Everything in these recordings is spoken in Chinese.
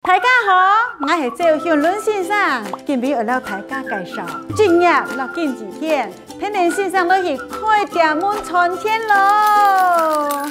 大家好，我是赵向伦先生，今日为了大家介绍，今日落近几天，天天先生要去开店门春天喽。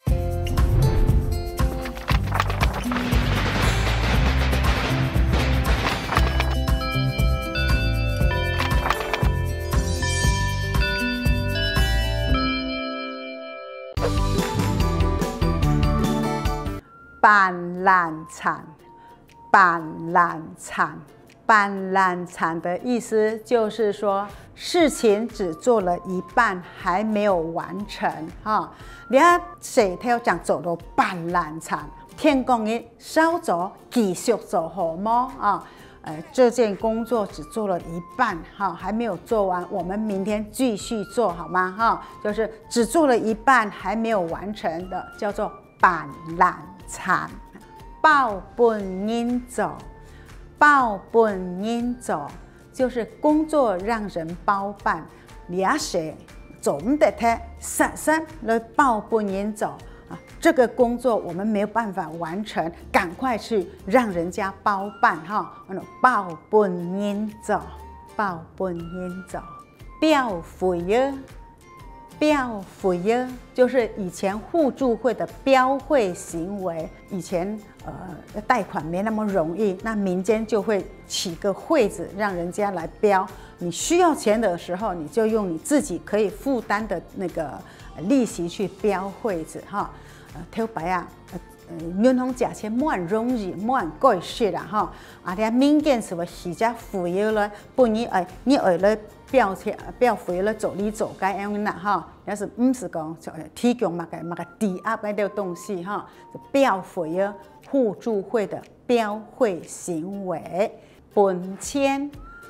板蓝铲，板蓝铲，板蓝铲的意思就是说，事情只做了一半，还没有完成哈。你看谁他要讲做到板蓝铲，天公的稍做，继续做好吗？啊，这件工作只做了一半哈，还没有做完，我们明天继续做好吗？哈，就是只做了一半，还没有完成的，叫做板蓝铲。包本人做，包本人做，就是工作让人包办，你要谁做唔得他，实实来包本人做啊！这个工作我们没有办法完成，赶快去让人家包办哈！包本人做，包本人做，标费啊！标费啊，就是以前互助会的标会行为。以前贷款没那么容易，那民间就会起个会子，让人家来标。你需要钱的时候，你就用你自己可以负担的那个利息去标会子哈。头白啊，银行借钱冇人容易，冇人过事啦哈。啊，啲民间是话时只富有了，不你为了标费了走里走街样啦哈，但是唔是讲提供嘛个抵押嗰啲东西哈，标费啊互助会的标会行为，本钱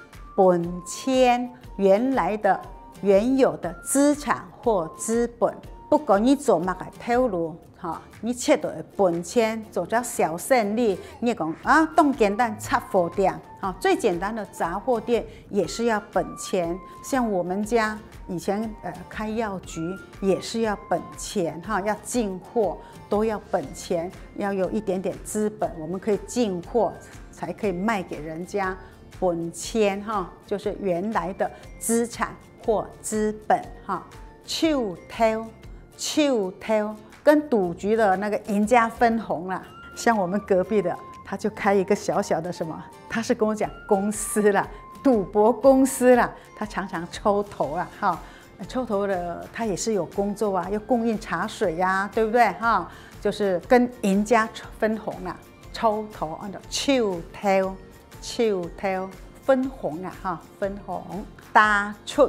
原来的原有的资产或资本，不管你做乜个投入。你切到本钱做咗小生意，你讲啊，当简单杂货店，最简单的杂货店也是要本钱。像我们家以前开药局也是要本钱要进货都要本钱，要有一点点资本，我们可以进货才可以卖给人家。本钱就是原来的资产或资本手头。跟赌局的那个赢家分红啦，像我们隔壁的，他就开一个小小的什么，他是跟我讲公司啦，赌博公司啦，他常常抽头啊，抽头的他也是有工作啊，要供应茶水呀，对不对就是跟赢家分红啦，抽头按照手头分红啊分红，打出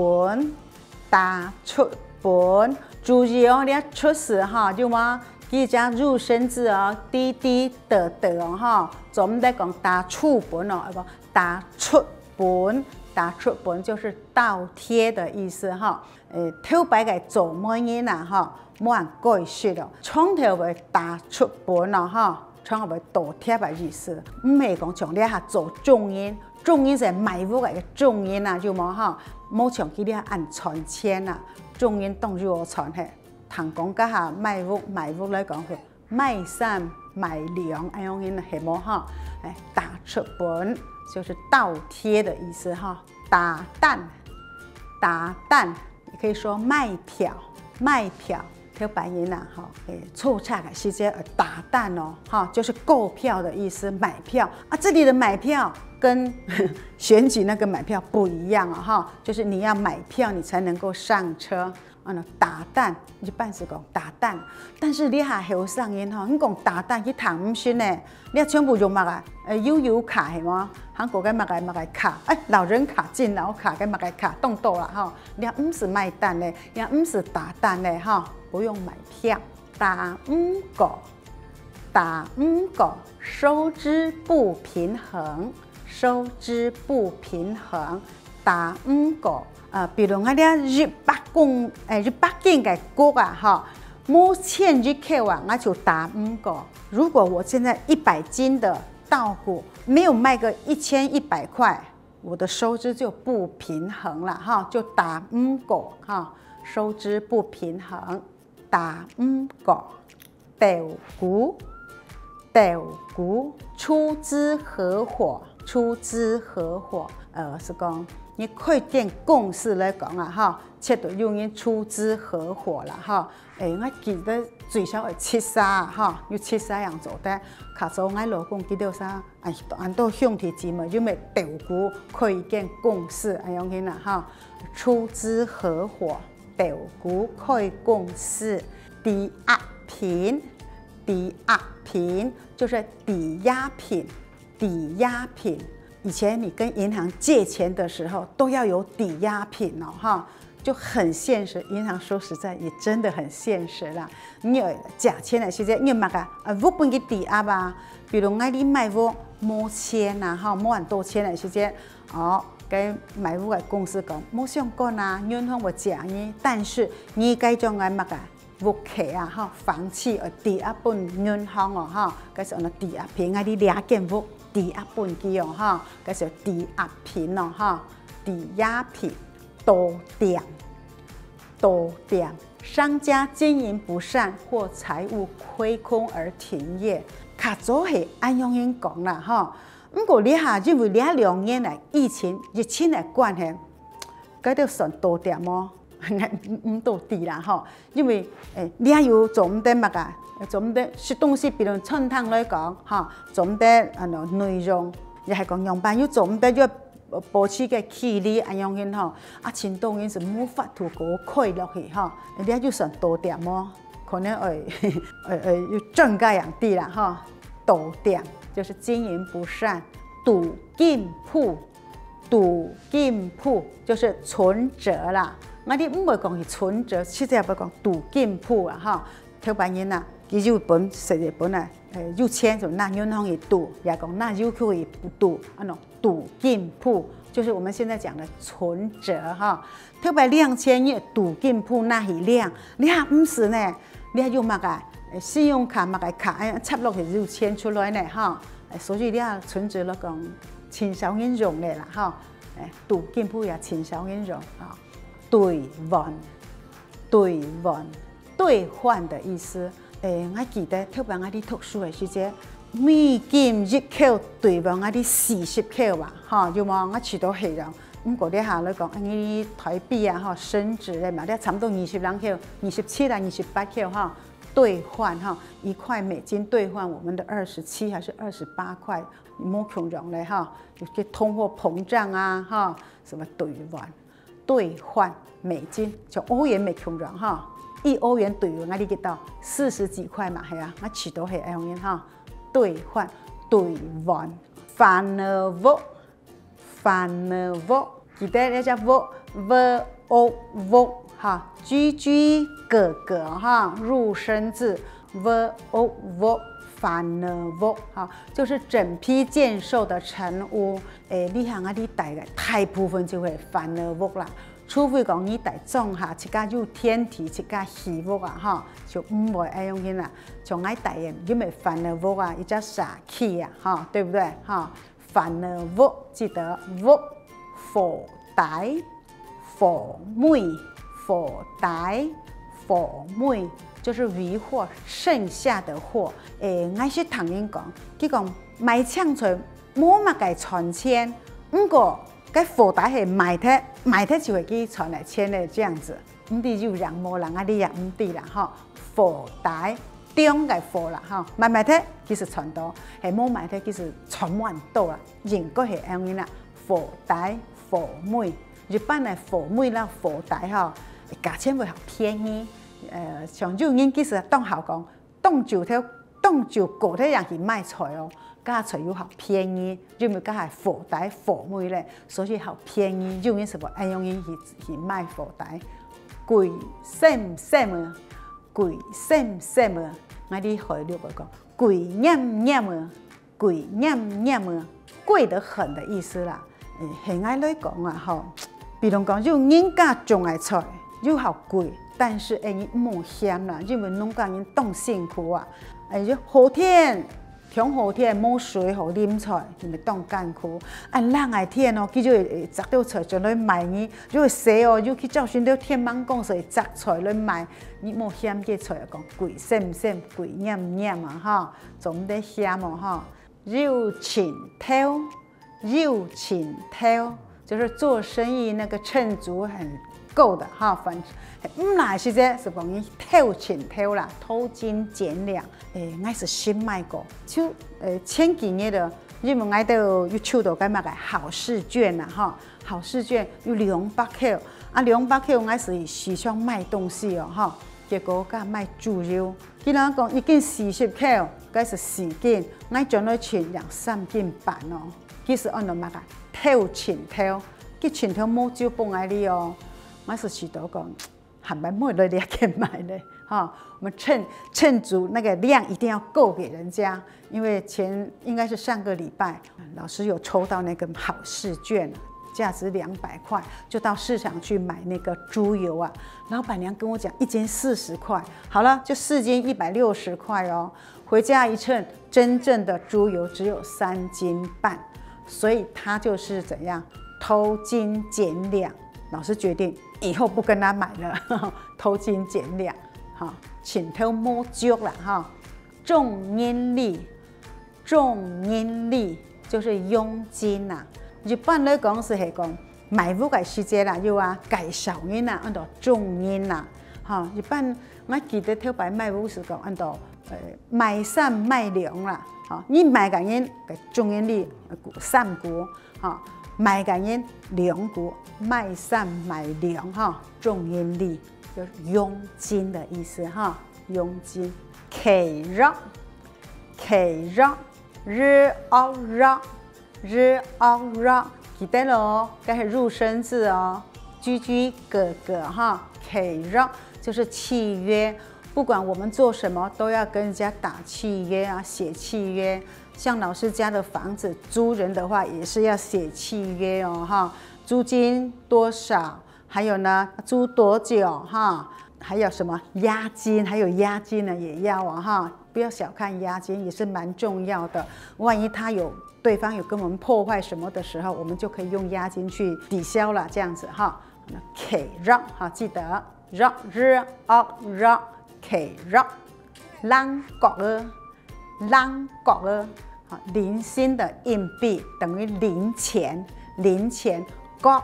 本。注意哦，你要出事就嘛，记只入声字哦，滴滴的哦咱们在讲打出本哦，打出本就是倒贴的意思头摆个做乜嘢呐冇人改说咯，从头会打出本咯从头会倒贴的意思，唔係講從你下做中煙是賣屋嘅中煙啊，就冇從佢哋按存錢啊。中煙當住我存係，同講家下賣屋嚟講佢賣衫賣糧，咁樣係冇打出本就是倒貼的意思打蛋，也可以說賣票。條白人湊差嘅是這打蛋就是購票的意思，買票啊。這裡的買票跟選舉那個買票不一樣就是你要買票你才能夠上車。打蛋一般是講打蛋，但是你下後生人你講打蛋去談唔算呢，你全部用乜悠遊卡係嗎？韓國嘅乜個卡，老人卡、敬老卡嘅乜個卡動到啦你唔是賣蛋呢，你唔是打蛋呢不用買票。打唔過，收支不平衡，打唔過。比如我哋入北京嘅國冇錢入口我就打唔過。如果我現在100斤的稻谷沒有賣個1100塊，我的收支就不平衡了就打唔過收支不平衡，打唔過。 斗鼓出资合伙，出资合伙，是讲你开店公司来讲啊，哈，切到用因出资合伙啦，哈，我记得最少係切沙，哈，要切沙樣做得，卡數我老公記到啥，按到兄弟姊妹，因為斗鼓開間公司，樣樣啦，哈，出資合伙，斗鼓開公司，抵押品。抵押品就是抵押品，抵押品。以前你跟银行借钱的时候都要有抵押品哦，哈，就很现实。银行说实在也真的很现实啦。你有借钱的时间，你买个屋本嘅抵押吧，比如我你买屋冇钱呐，哈，冇很多钱的时间，哦，跟买屋的公司讲冇相干啊，银行我借你，但是你该将我买个。屋企啊，哈，房契抵押本銀行哦，哈，嗰時候抵押品啊，你兩間屋抵押本機哦，哈，嗰時候抵押品哦，哈，抵押品，多店，多店，商家經營不善或財務虧空而停業，較早係按樣樣講啦，哈，不過你下因為2年嚟疫情疫情嘅關係，嗰啲算多店麼？唔到底啦，吼，因為你也要做唔得乜噶，做唔得食東西，比如餐廳來講，嚇，做唔得內容，又係講樣板要做唔得，要保持嘅距離咁樣嘅吼，前當然是冇法度嗰開落去，嚇，你也要上多點麼？可能要增加樣啲啦，嚇，多點就是經營不善，賭金鋪，賭金鋪就是存折啦。我哋唔會講係存折，實際係講賭金鋪啊！哈，條班人啊，佢有本實際本啊，有錢就拿銀行去賭，也講拿有去去賭，賭金鋪就是我們現在講的存折哈。條班2000億賭金鋪拿去領，你還唔是呢？你還用乜個信用卡乜個卡插落去就錢出來呢？哈，所以你啊存折嚟講，錢少人用嘅啦，哈，賭金鋪也錢少人用啊。兌換，兌換，兌換的意思。我記得特別我哋讀書嘅時節，美金1口兌換我哋40口吧，哈，有冇？我知道係啦。咁嗰啲下嚟講，你台幣啊，哈，升值嘅嘛，你差唔多20兩口、27啊、28口哈，兌換哈，1塊美金兌換我們的27還是28塊，冇窮用咧哈，有啲通貨膨脹啊，哈，什麼兌換？兌換美金，就歐元未窮人哈，1歐元兌換我哋幾多？40幾塊嘛，係啊，我知道係咁樣哈。兌換，兌換，翻了屋，翻了屋，記得呢隻屋，屋屋哈，居居格格哈，入聲字，屋。翻了屋，哈，就是整批建售的成屋，你行啲大部分就會翻了屋啦。除非講你大種下，一家有天梯，一家起屋啊，哈，就唔會咁樣啦。從我大人因為翻了屋啊，一隻傻氣啊，哈，對不對？哈，翻了屋，記得屋，火大，火妹，火大，火妹。就是餘貨，剩下的貨。我是同人講，佢講賣搶出冇乜嘅存錢，不過cái貨袋係賣得就會去傳來錢的這樣子。唔啲有人冇人啊啲也唔啲啦，嗬。貨袋中嘅貨啦，嗬，賣得其實傳到，係冇賣得其實傳唔到啦，應該係咁樣啦。貨袋貨妹，一般嘅貨妹啦，貨袋嗬，價錢會好便宜。像有人其實當好講，當就個體人去賣菜哦，價錢又好便宜，因為佢係貨袋貨妹咧，所以好便宜。有人是話按用去賣貨袋，貴什麼？貴什麼？我哋海陸話講，貴냠啊，貴냠啊，貴得很的意思啦。現在來講啊，吼，比如講有人家種嘅菜又好貴。但是你冒險啦，因為農家人動辛苦啊，就後天中雨天冇水互啉出来，就咪当干枯。啊，冷的天哦，佢就会摘到出来就来卖呢。如果洗哦，又去找寻到天芒公司摘出来来卖，你冇嫌价出来讲贵鲜唔鲜，贵黏唔黏啊哈，总得嫌哦哈。肉青头，肉青头就是做生意那个称足很够的哈，反那时间是讲伊偷钱偷啦，偷斤减两，我是新买过，就前几年的，你们爱到 YouTube 度干嘛个好事券呐哈，好事券有200块，啊200块我是时常卖东西哦哈，结果甲卖猪肉，既然讲已经40块，该是4斤，我赚了钱2-3斤半哦，其实按照嘛个偷钱偷，佢钱偷冇就放在里哦。我是许多讲，还蛮没得量给买的哈。我们称足那个量一定要够给人家，因为应该是上个礼拜，老师有抽到那个好事券，价值200块，就到市场去买那个猪油啊。老板娘跟我讲，1斤40块，好了，就4斤160块哦。回家一称，真正的猪油只有3斤半，所以他就是怎样偷斤减两。老师决定以后不跟他买了，偷斤减两，哈，请偷摸足啦哈。重阴历，重阴历就是佣金呐。日本来讲是系讲买屋嘅时节啦，又啊介绍人啦，按照重阴啦，哈。日本我记得头摆卖屋是讲按照买善卖粮啦，哈，你买个人嘅重阴历善果，哈。买个人粮谷，卖善买粮哈，重阴历就是佣金的意思哈，佣金。K 肉，日奥肉，记得咯，这是入生字哦，居居哥哥哈 ，K 肉就是契约，不管我们做什么都要跟人家打契约啊，写契约。像老师家的房子租人的话，也是要写契约哦，哈，租金多少，还有呢，租多久哈，还有什么押金，还有押金呢也要啊，哈，不要小看押金，也是蛮重要的。万一对方有跟我们破坏什么的时候，我们就可以用押金去抵消了，这样子哈。K 肉哈，记得肉日奥肉 K 肉，啷国儿。啷国儿，好，零星的硬币等于零钱，国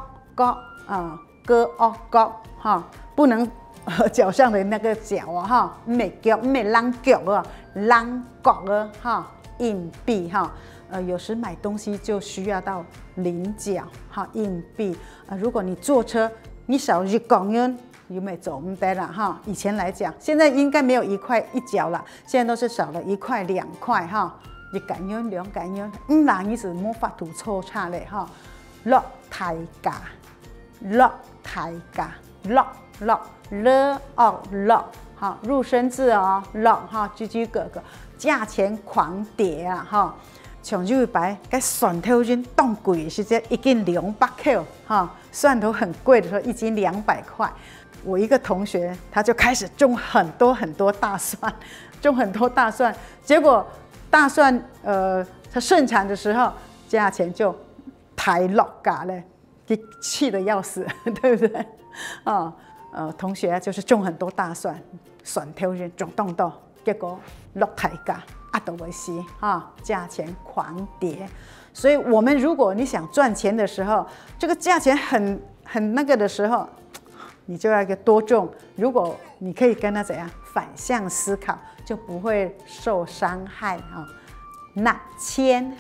哈，不能脚上的那个脚啊哈，没啷脚啊，啷国儿哈，硬币哈，有时买东西就需要到零角哈，硬币如果你坐车，你少1港元。有没有走唔得啦哈？以前来讲，现在应该没有1块1角了，现在都是少了1块2块哈，1港元2港元，人伊是冇法度错差嘞哈。落台價，落，好，入生字哦，落哈，居居哥哥，价钱狂跌啊哈。像这排cái蒜头真当贵的时间，1斤200块哈，蒜头很贵的时候，1斤200块。我一个同学，他就开始种很多大蒜，结果大蒜它盛产的时候，价钱就抬落价了，给气得要死，对不对？同学就是种很多大蒜，蒜头人种多，结果落抬价，都没死啊，价钱狂跌。所以我们如果你想赚钱的时候，这个价钱很那个的时候。你就要多种，如果你可以跟他怎样反向思考，就不会受伤害啊。纳签，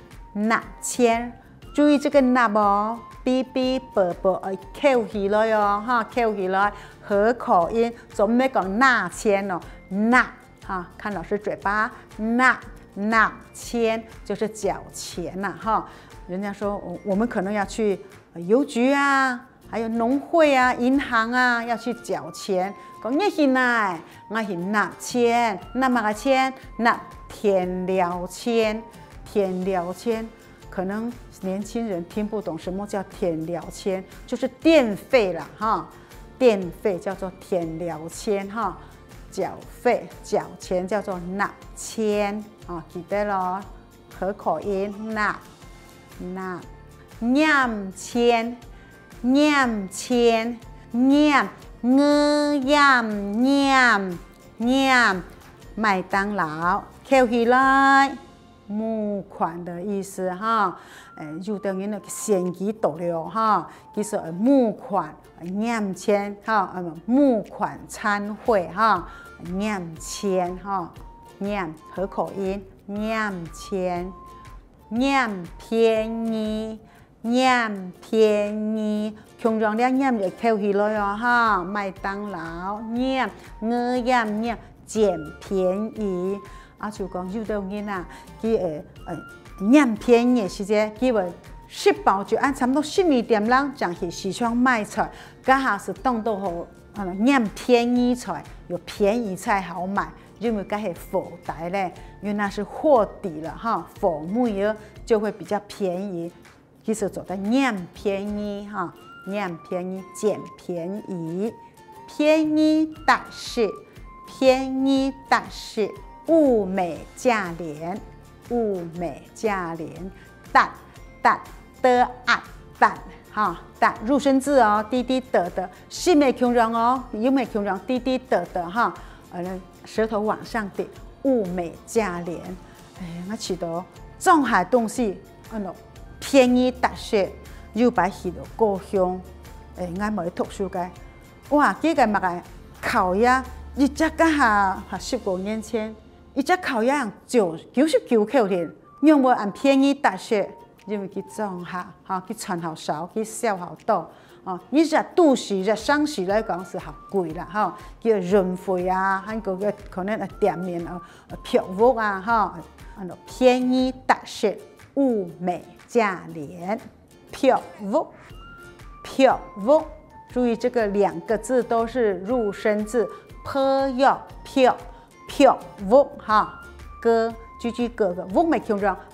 注意这个纳哦，bb 扣起来哟哈，扣起来合口音，总没讲纳签哦，纳哈，看老师嘴巴，纳签就是缴钱呐哈。人家说我们可能要去邮局啊。还有农会啊、银行啊，要去缴钱。讲你是哪？我是纳签，那么个签，纳填了签，可能年轻人听不懂什么叫填了签，就是电费啦哈，电费叫做填了签哈，缴费缴钱叫做纳签。 记得咯，合口音那，念签，念签，念念，麦当劳，扣起来，募款的意思哈，就等于那个现金到了哈，就是募款，念签哈，募款餐会哈，念签哈，念合口音，念签，念便宜。念便宜，强壮点念就扣起来哦哈！麦当劳念念捡便宜，就讲有的囡仔，佢念便宜的时节，佢会10包就按差不多12点钟将去市场卖菜，刚好是当到好念便宜菜，有便宜菜好买，因为该是货代嘞，因为那是货底了哈，货木油就会比较便宜。其实走的念便宜哈，念便宜捡便宜，便宜大事，便宜大事，物美价廉，物美价廉，蛋的蛋哈，蛋入声字哦，滴滴的，是没强壮哦，有没强壮滴滴的哈，舌头往上顶，物美价廉，我记得上海东西，便宜大些，又把去到故乡，我冇去读书嘅，哇，几个嘛个烤鸭，一只家下15年前，一只烤鸭99块钱，用无按便宜大些，因为去装下，去穿好少，去销好多，你日都市日商市来讲是好贵啦，叫润费啊，还个可能店面票务啊，便宜大些，物美价廉，票务，注意这个2个字都是入声字，票务哈，歌句歌个务没听着，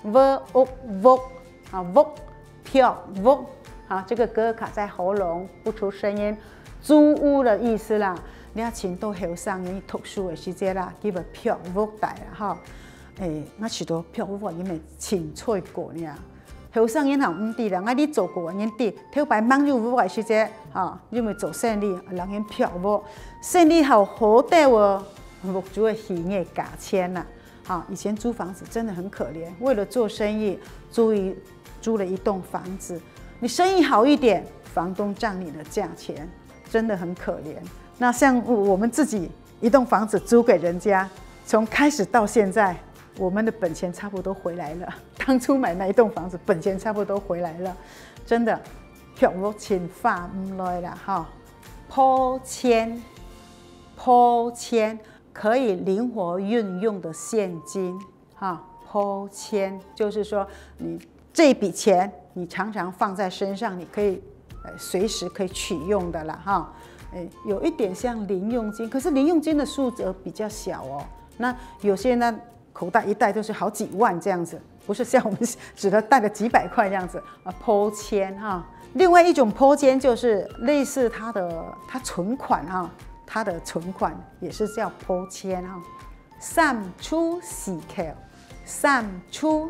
务票务，好，这个歌卡在喉咙不出声音，租屋的意思啦。你要请到后生人读书的时节啦，叫做票务代啦哈。我许多票务因为清脆过呢。后生人行唔知啦，你做过人哋，头摆忙入屋嘅时节，因为做生意，人人票务，生意好好歹哦，屋主嘅喜业价钱啦，以前租房子真的很可怜，为了做生意，租了一栋房子，你生意好一点，房东涨你的价钱，真的很可怜。那像我们自己一栋房子租给人家，从开始到现在。我们的本钱差不多回来了，当初买那一栋房子，本钱差不多回来了，真的，票务钱花唔来啦哈。抛签可以灵活运用的现金哈，抛签就是说你这笔钱你常常放在身上，你可以随时可以取用的啦哈。有一点像零用金，可是零用金的数额比较小哦。那有些呢？口袋一带都是好几万这样子，不是像我们只能带了几百块这样子抛签哈。另外一种抛签就是类似他存款哈，他的存款也是叫抛签哈。三出四扣，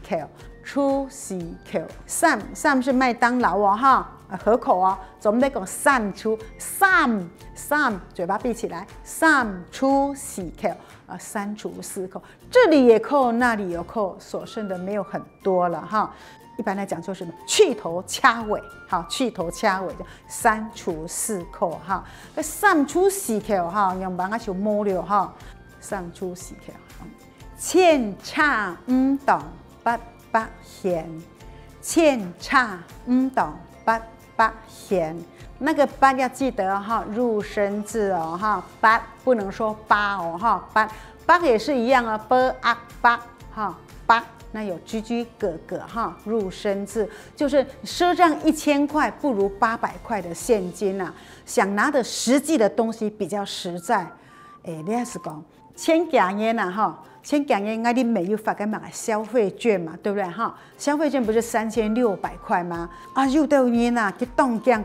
三是麦当劳哦哈，合口哦，我们在讲三出，嘴巴闭起来，三出四扣。3出4扣，这里也扣，那里也扣，所剩的没有很多了哈。一般来讲就是去头掐尾，好，去头掐尾就3出4扣哈。3出4扣哈，用把它就摸了哈。3出4扣，欠差唔同800元，欠差唔同800元。那个8要记得哈，入声字哦哈，8不能说8哦哈，8也是一样啊，8哈8，那有居格格哈，入声字就是赊账1000块不如800块的现金啊，想拿的实际的东西比较实在，你也是讲千假烟呐哈。前2年我哋没有发给买消费券嘛，对不对哈？消费券不是3600块吗？有的人呐，去当讲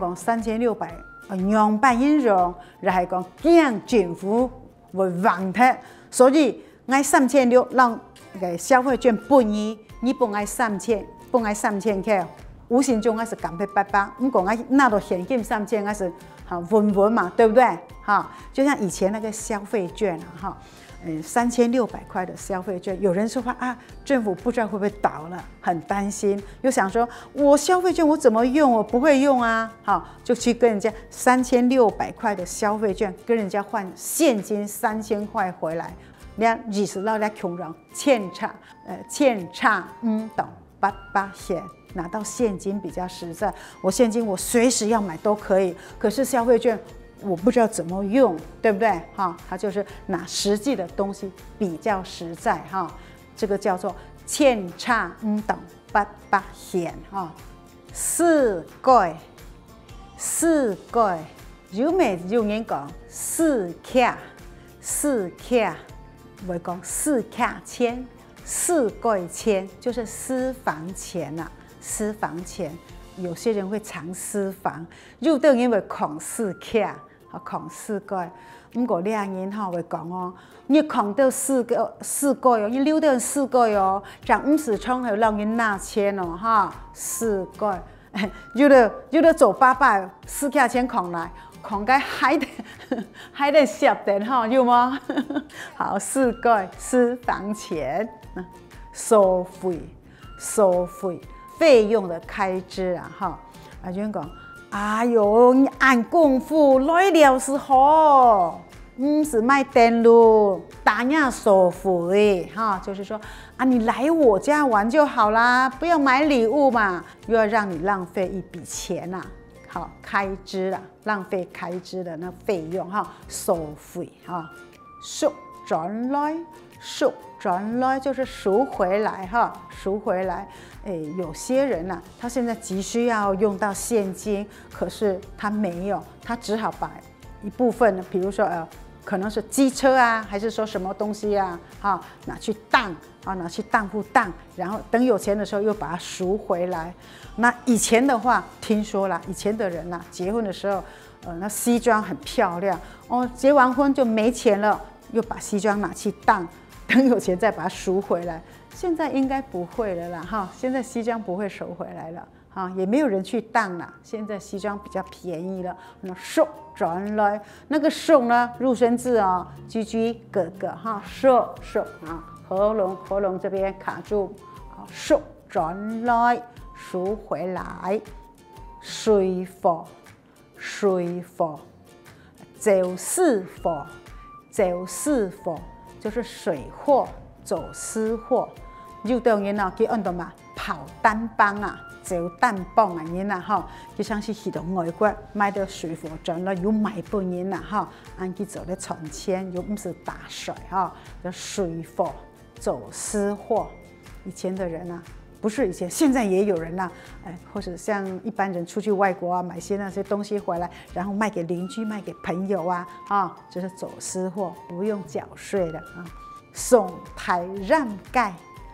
3600，200英镑，然后讲讲政府会忘掉，所以爱3600让个消费券分你本爱3000块，无形中还是感觉800，不过爱拿到现金3000还是稳嘛，对不对？就像以前那个消费券3600块的消费券，有人说话政府不知道会不会倒了，很担心，又想说我消费券我怎么用？我不会用啊，就去跟人家3600块的消费券，跟人家换现金3000块回来，人家20到人家穷人欠差懂88钱。拿到现金比较实在，我现金我随时要买都可以，可是消费券我不知道怎么用，对不对？它就是拿实际的东西比较实在这个叫做欠差懂88钱四句，有咩有人讲四卡，会讲四卡钱，四句钱就是私房钱私房钱，有些人会藏私房，入到因为狂四卡，狂四个。不过两人会讲你狂到四个你溜到4个哟，像50冲还让人拿钱4个，有的走8004卡钱狂来，狂该还得晓得有吗？好，4个私房钱，收费。费用的开支有人讲，哎呦，你按功夫来了是好，是卖电路，大家收费就是说你来我家玩就好啦，不要买礼物嘛，又要让你浪费一笔钱开支浪费开支的那费用收费赎转来就是赎回来赎回来。有些人他现在急需要用到现金，可是他没有，他只好把一部分，比如说可能是机车还是说什么东西拿去当拿去当铺当，然后等有钱的时候又把它赎回来。那以前的话，听说了，以前的人结婚的时候，那西装很漂亮结完婚就没钱了，又把西装拿去当，等有钱再把它赎回来。现在应该不会了啦现在西装不会收回来了也没有人去当了。现在西装比较便宜了，那赎转来那个赎呢，入声字居居格格赎喉咙这边卡住赎转来赎回来，水货走私货就是水货走私货。有的人叫按到嘛跑单帮走单帮人就像是去到外国买到水货转来又买本人按去做咧存钱，又不是打水叫水货走私货。以前的人不是以前，现在也有人或者像一般人出去外国买些那些东西回来，然后卖给邻居、卖给朋友就是走私货，不用缴税的送台让盖，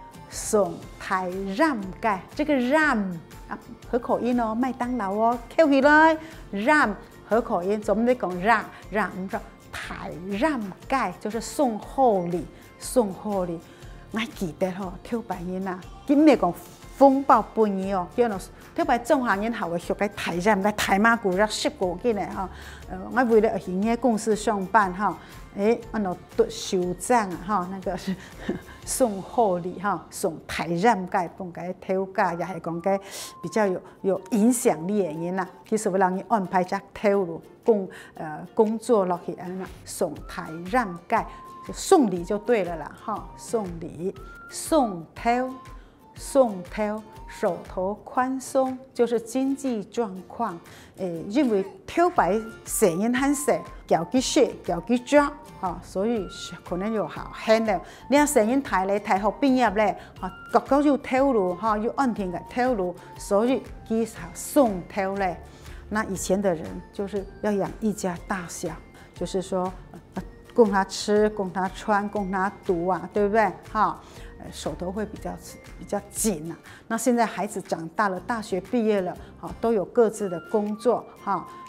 这个让合口音麦当劳扣起来，让合口音，怎么得讲让？我们说台让盖就是送厚礼。我记得跳白人今日讲风暴本年叫做跳白中行人校的学个台让个台马古让10个进来我为了营业公司上班我收账那个是送厚礼送台让盖帮个跳价，也是讲个比较有影响力的人其实要让你安排只跳路工作落去送台让盖。就送礼就对了啦送礼送头手头宽松就是经济状况因为跳白成人很少，交几血交几抓所以可能就好轻了。你看成人抬學畢業咧各有跳路又安定嘅跳路，所以佢送跳咧。那以前的人就是要养一家大小，就是说供他吃、供他穿、供他读对不对？手头会比较紧那现在孩子长大了，大学毕业了都有各自的工作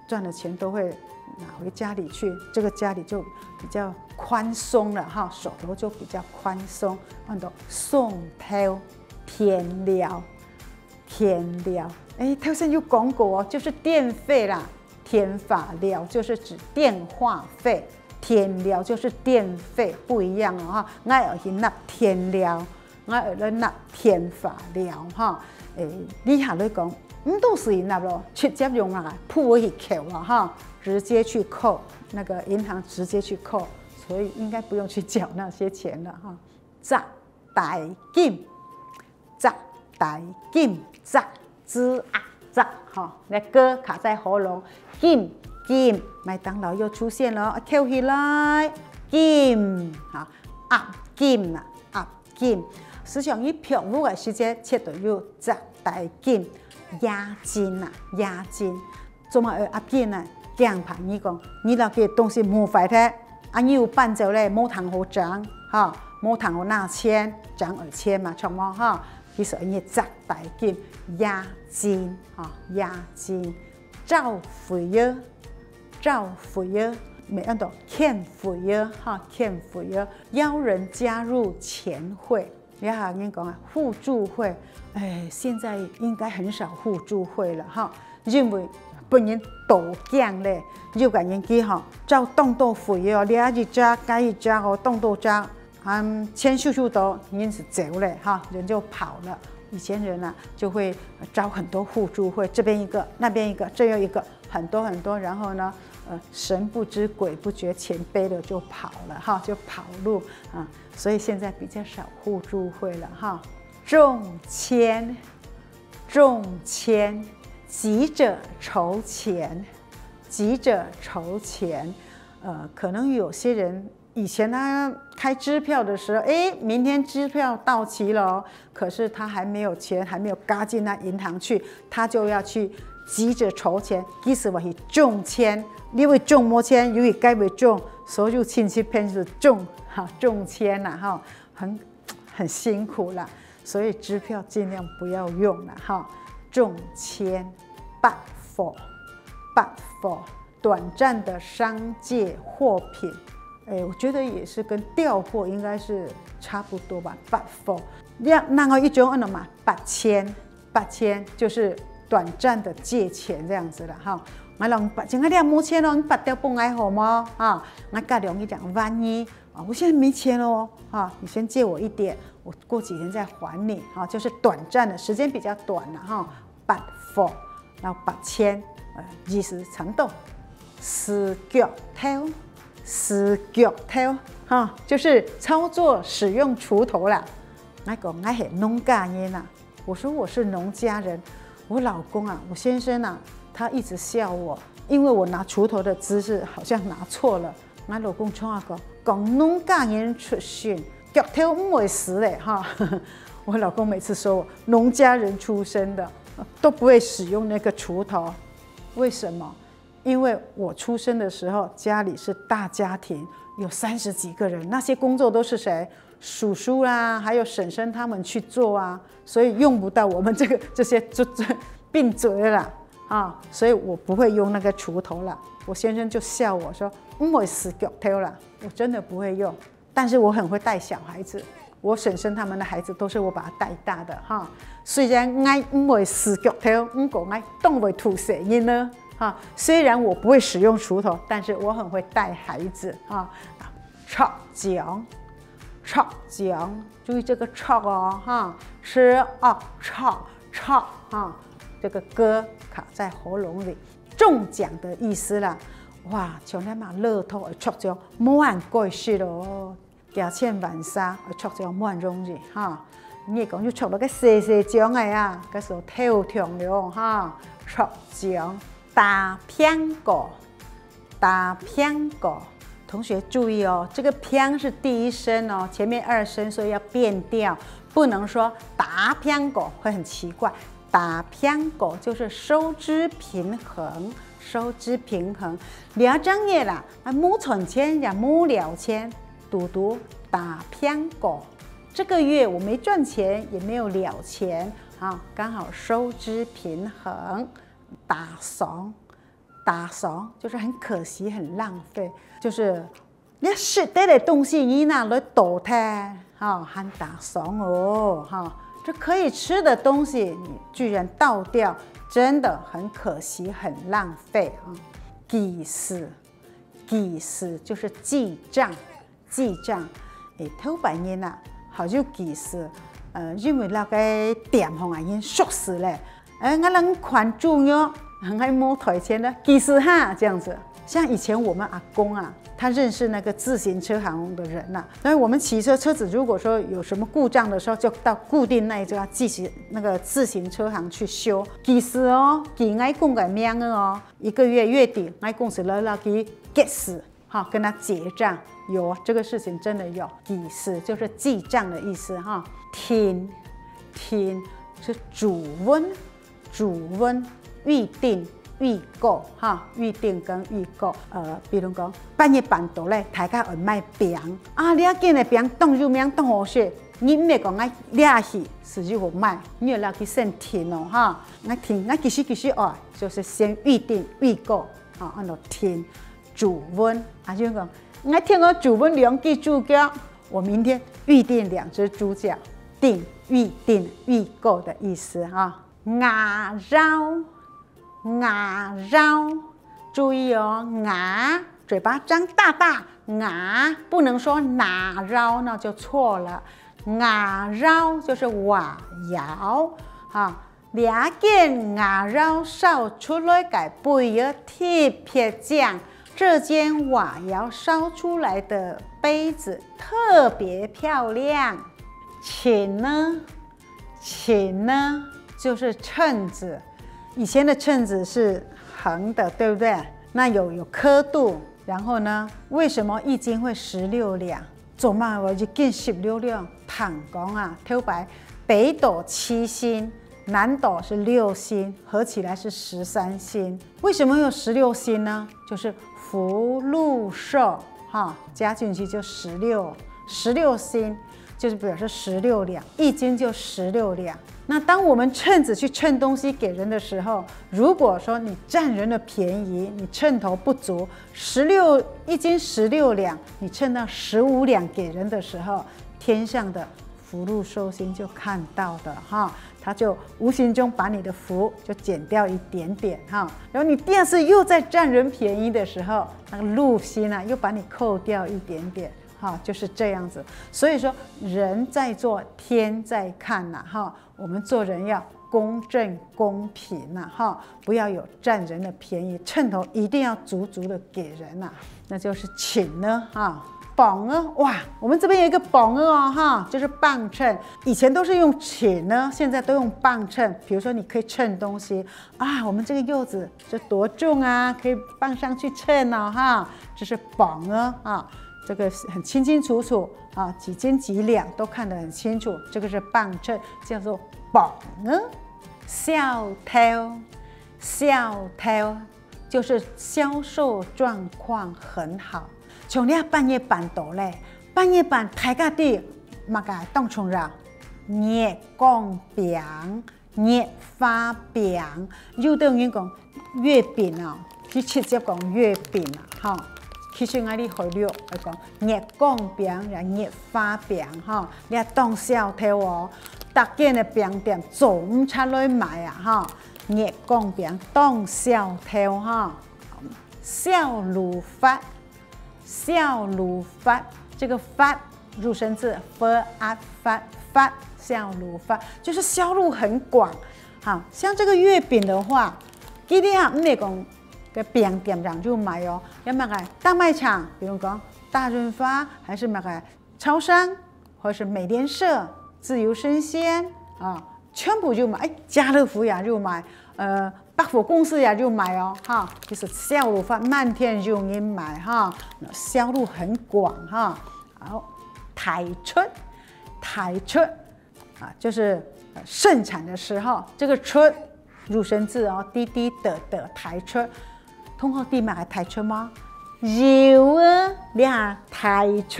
赚的钱都会拿回家里去，这个家里就比较宽松了哈，手头就比较宽松。看到送偷天料，天料，头先有讲过哦，就是电费啦，天发料就是指电话费，天料就是电费，不一样哦哈。我要去纳天料，我要来纳天发料哈。你下来讲，都是纳咯，直接用啊，铺去扣了哈，直接去扣，那个银行直接去扣，所以应该不用去缴那些钱了哈。砸大金，砸大金，砸之啊砸哈，那歌卡在喉咙，金金，麦当劳又出现了，跳起来，金哈，压金啊，压金。市场一票务的时间，切到要砸大金，押金啊，押金，怎么压金呢？讲盘你讲，你那个东西没坏的，你有办走嘞，没谈好涨哈，没谈好拿钱，涨2000嘛，错么哈？其实你砸大金，押金哈，押金，照费约，照费约。没按到欠费约哈，欠费约，邀人加入钱会。你好，人讲啊，互助会，现在应该很少互助会了哈，因为本人大奖咧，就感觉去哈，照动作费哦，俩一家加一家哦，动作家，钱咻咻多，人是走嘞哈，人就跑了。以前人啊就会招很多互助会，这边一个，那边一个，这又一个，很多很多，然后呢，神不知鬼不觉，钱背了就跑了哈，就跑路啊，所以现在比较少互助会了哈。中签，中签，急着筹钱，急着筹钱，可能有些人。以前他开支票的时候，明天支票到期了，可是他还没有钱，还没有嘎进那银行去，他就要去急着筹钱。其实我是中签，因为中没签，因为该为中，所有亲戚朋友中哈中签啦哈，很辛苦啦，所以支票尽量不要用了哈。中签，办货，办货，短暂的商借货品。我觉得也是跟调货应该是差不多吧。办货，那个一种嘛，八千就是短暂的借钱这样子了哈。我让把现在你没钱了，你把掉不爱好吗？啊，那更容易讲，万一啊，我现在没钱了啊，你先借我一点，我过几天再还你啊，就是短暂的时间比较短了哈。办货，然后8000，意思程度，四脚头。死脚头哈，就是操作使用锄头啦。我讲我是农家人呐，我说我是农家人，我老公啊，我先生啊，他一直笑我，因为我拿锄头的姿势好像拿错了。我老公冲啊讲农家人出身，脚头不会死嘞哈。我老公每次说我农家人出身的都不会使用那个锄头，为什么？因为我出生的时候，家里是大家庭，有30几个人，那些工作都是谁？叔叔啦，还有婶婶他们去做啊，所以用不到我们这些并嘴啦啊，所以我不会用那个锄头啦。我先生就笑我说：“我死脚头啦，我真的不会用。”但是我很会带小孩子，我婶婶他们的孩子都是我把他带大的哈。虽然我死脚头，我讲动会吐舌音呢。虽然我不会使用锄头，但是我很会带孩子啊。炒姜，炒姜，注意这个炒哦哈，吃啊炒哈，这个歌卡在喉咙里，中奖的意思啦。哇，像咱嘛乐透会炒姜，满过事咯，价千万三会炒姜满容易哈。你讲就炒到个细姜的啊，个时候跳跳了哈，炒姜。打偏果，打偏果，同学注意哦，这个偏是第一声哦，前面2声，所以要变调，不能说打偏果会很奇怪。打偏果就是收支平衡，收支平衡。2张页啦，没存钱也没了钱，读打偏果。这个月我没赚钱，也没有了钱啊，刚好收支平衡。打爽， 打扫就是很可惜、很浪费，就是你食得的东西你拿来倒它，很打扫哦，这可以吃的东西你居然倒掉，真的很可惜、很浪费啊！记事就是记账，头半年啊，好就记事，因为那个店行啊已经熟死了，我人款重要。很爱摸台前的记事哈，这样子。像以前我们阿公啊，他认识那个自行车行的人呐，所以我们骑车子如果说有什么故障的时候，就到固定那一家那个自行车行去修。记事哦，记爱公的名哦，一个月月底爱公是来给结事，跟他结账。有这个事情真的有，记事就是记账的意思哈。听是主温。预定、预购预定跟预购，比如讲半夜办到咧，大家会买饼啊，你要见的饼冻肉面冻好些，你唔係講愛掠去，是就好買，你要掠去先停哦愛其實就是先預定、預購按照停主温就講愛聽我主温2隻豬腳，我明天預定2隻豬腳，預定、預購的意思牙绕，注意哦，牙嘴巴张大大，牙不能说哪绕，那就错了。牙绕就是瓦窑2件牙绕烧出来嘅杯儿特别酱，这间瓦窑烧出来的杯子特别漂亮。琴呢就是秤子。以前的秤子是横的，对不对？那有刻度，然后呢，为什么1斤会16两？做嘛我1斤16两？坦讲啊，头白北斗7星，南斗是6星，合起来是13星。为什么有16星呢？就是福禄寿加进去就16星，就是表示16两，1斤就16两。那当我们秤子去称东西给人的时候，如果说你占人的便宜，你称头不足，1斤16两，你称到15两给人的时候，天上的福禄寿星就看到的他就无形中把你的福就减掉一点点然后你第2次又在占人便宜的时候，那个禄星又把你扣掉一点点。就是这样子，所以说人在做，天在看我们做人要公正公平不要有占人的便宜，秤头一定要足足的给人那就是请呢磅哇，我们这边有一个磅就是磅秤，以前都是用请呢，现在都用磅秤。比如说你可以称东西我们这个柚子这多重可以放上去称这是磅这个很清楚几斤几两都看得很清楚，这个是磅秤，叫做磅销售就是销售状况很好。像你半夜办到咧，半夜办大家啲嘛个当冲ra热光饼、热花饼，有的人讲月饼去直接讲月饼其實我哋學了嚟講熱光餅、熱花餅你當小偷大間嘅餅店做唔出來賣熱光餅當小偷小魯發，這個發入聲字 發小魯發，就是銷路很廣。像這個月餅的話，佢哋唔係講。在餅店上就買要買個大賣場，比如講大潤發，還是買個超商，或是美聯社、自由生鮮全部就買。家樂福也就買，百貨公司也就買就是銷路發漫天就人買銷路很廣好，台出就是盛產的時候，這個出入聲字滴滴的台出。同學啲買台出嗎？有你看台出，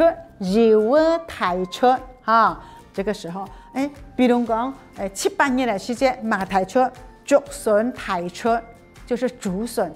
這個時候，比如講，7、8年的時間買台出，竹筍台出就是竹筍，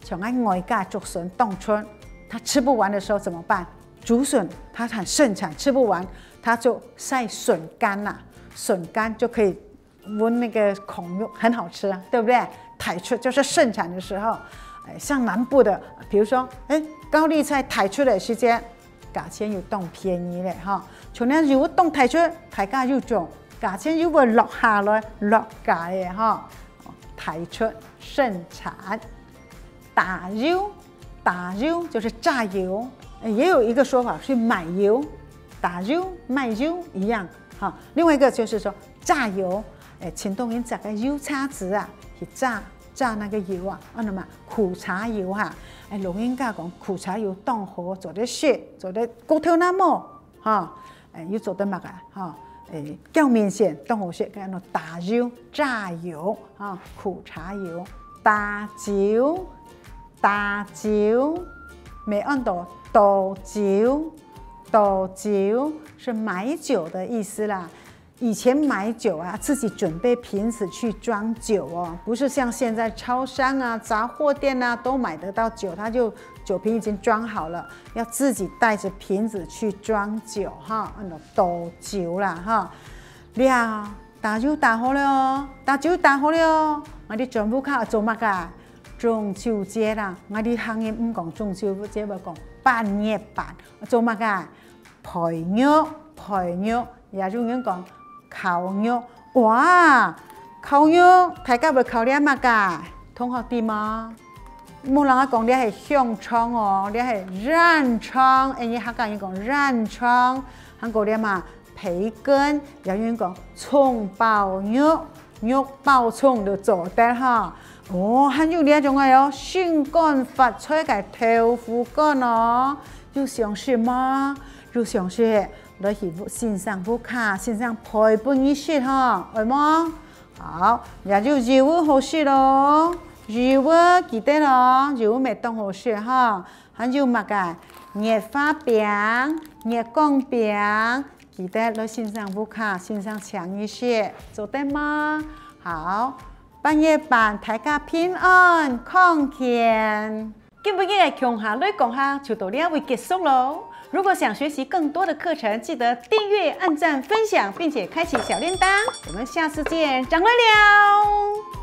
像俺外家竹笋冻春，它吃不完的时候怎么办？竹笋它很盛产，吃不完，它就晒笋干啦，笋干就可以焖那个孔肉，很好吃啊，对不对？抬出就是盛产的时候，像南部的，比如说，高丽菜抬出的时间，价钱又当便宜咧哈。像咱如果当抬出，大家又种，价钱又会落下来，落价嘅哈。抬出盛产，打油，打油就是榨油，也有一个说法是买油，打油卖油一样哈。另外一个就是说榨油，前冬天榨个油叉子啊，去榨那个油啊，那么苦茶油哈，老人家讲苦茶油当好做得雪，做得骨头那么哈，又做得乜啊哈。较明显，当好些个打油、榨油啊，苦茶油、打酒、打酒，没按到倒酒，倒酒是买酒的意思啦。以前买酒啊，自己准备瓶子去装酒哦，不是像现在超商啊、杂货店啊都买得到酒，它就酒瓶已经装好了，要自己带着瓶子去装酒哈，倒酒啦哈。了，打酒打好了，打酒打好了，我哋全部靠做乜噶？中秋节啦，我哋行业唔讲中秋节，要讲半夜饭，做乜噶？陪肉，陪肉，也有人讲烤肉，哇，烤肉，大家要烤啲乜噶？同學啲嗎？冇人講你係香腸哦，你係軟腸，你客家人講軟腸，韓國啲嘛培根，有人講蔥爆肉，肉爆蔥就做得哈。哦，還有呢種嘅喲，新幹發出嘅豆腐乾哦，又像什麼？又像是你去線上不卡，線上陪伴一些哈，係嗎？好，也就肉好食咯。肉記得咯，肉咪當好食哈。還有乜嘅熱花餅、熱光餅，記得你線上不卡，線上搶一些，做得嗎？好，半夜飯大家平安康健。今日嘅強下女講下就到呢會結束咯。如果想學習更多的課程，記得訂閱、按讚、分享，並且開啟小鈴鐺。我們下次見，掌櫃了。